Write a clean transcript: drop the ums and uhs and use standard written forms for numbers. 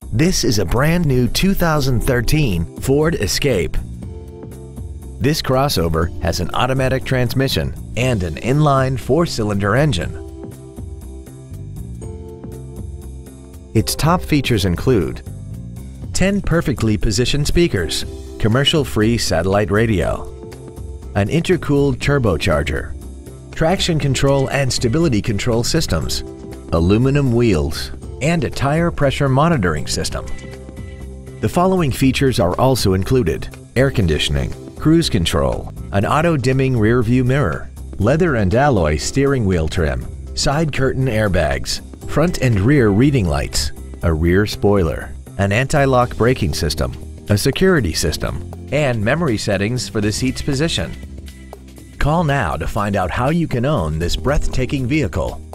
This is a brand new 2013 Ford Escape. This crossover has an automatic transmission and an inline 4-cylinder engine. Its top features include 10 perfectly positioned speakers, commercial-free satellite radio, an intercooled turbocharger, traction control and stability control systems, aluminum wheels, and a tire pressure monitoring system. The following features are also included: air conditioning, cruise control, an auto-dimming rear-view mirror, leather and alloy steering wheel trim, side curtain airbags, front and rear reading lights, a rear spoiler, an anti-lock braking system, a security system, and memory settings for the seat's position. Call now to find out how you can own this breathtaking vehicle.